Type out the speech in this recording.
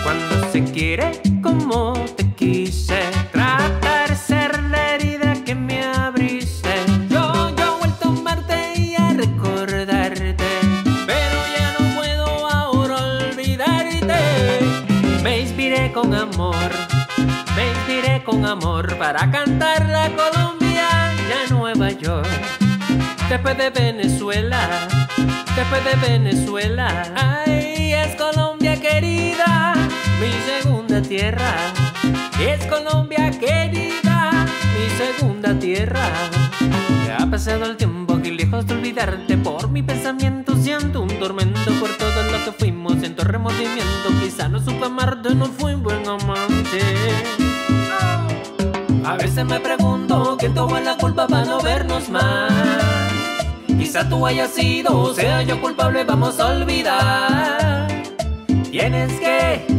Cuando se quiere como te quise, tratar de ser la herida que me abriste. Yo he vuelto a amarte y a recordarte, pero ya no puedo ahora olvidarte. Me inspiré con amor para cantar la Colombia y a Nueva York. Después de Venezuela, ay, es Colombia querida, mi segunda tierra. Es Colombia querida, mi segunda tierra. Ya ha pasado el tiempo aquí lejos de olvidarte, por mi pensamiento siento un tormento por todo lo que fuimos, siento remordimiento. Quizá no supe amarte, no fui un buen amante. A veces me pregunto quién tuvo la culpa para no vernos más. Quizá tú hayas sido o sea yo culpable, vamos a olvidar. Tienes que